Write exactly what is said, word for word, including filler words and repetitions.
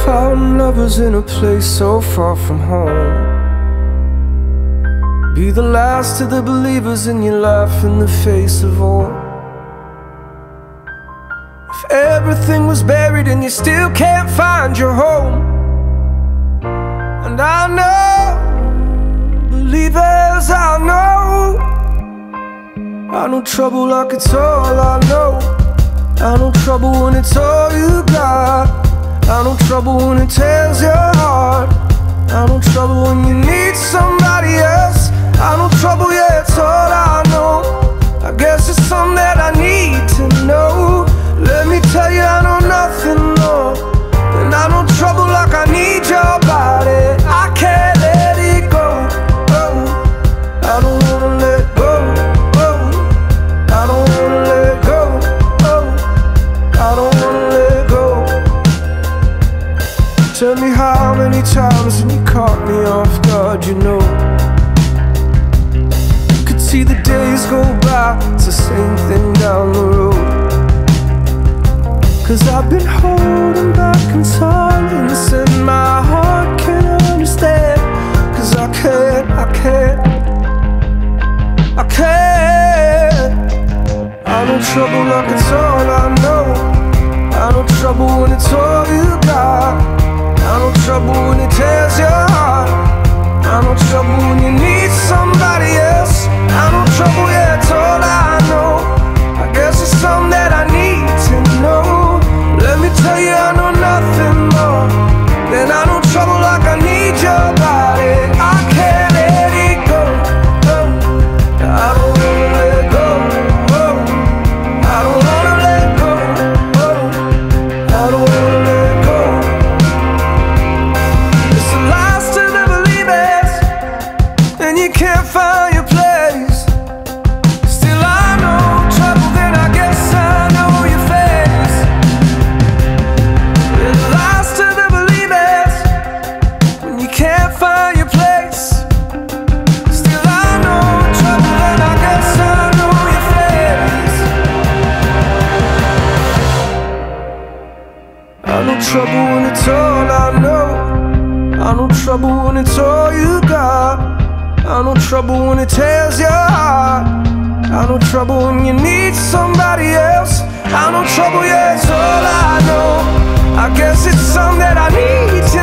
found lovers in a place so far from home. Be the last of the believers and you laugh in the face of all. If everything was buried and you still can't find your home. And I know, believers, I know, I know trouble like it's all I know. I know trouble when it's all you got. I know trouble when it tears your heart. I know trouble when you need somebody else. I know trouble, yeah, it's all I know. I guess it's something that I need to know. Let me tell you, I know nothing more. And I know trouble like I need your body. I can't let it go, oh. I don't wanna let go, oh. I don't wanna let go, oh. I don't wanna let go. Tell me how many times when you caught me off guard, you know. Could see the days go by, it's the same thing down the road. Cause I've been holding back in silence and my heart can't understand. Cause I can't, I can't, I can't. I know trouble like it's all I know. I know trouble when it's all you got. I know trouble when it tears your heart. I know trouble when you need somebody else. I know trouble, yeah, it's all I know. I guess it's something that I need to know. Let me tell you, I know nothing more. Then I know trouble like I need your body. I can't let it go, oh. I don't wanna let go, oh. I don't wanna let go, oh. I don't wanna let go. It's the last of the believers, and you can't find your place. Still I know trouble, then I guess I know your face. You're the last of the believers, when you can't find your place. Still I know trouble, then I guess I know your face. I know trouble when it's all I know. I know trouble when it's all you got. I know trouble when it tears your heart. I know trouble when you need somebody else. I know trouble, yeah, it's all I know. I guess it's something that I need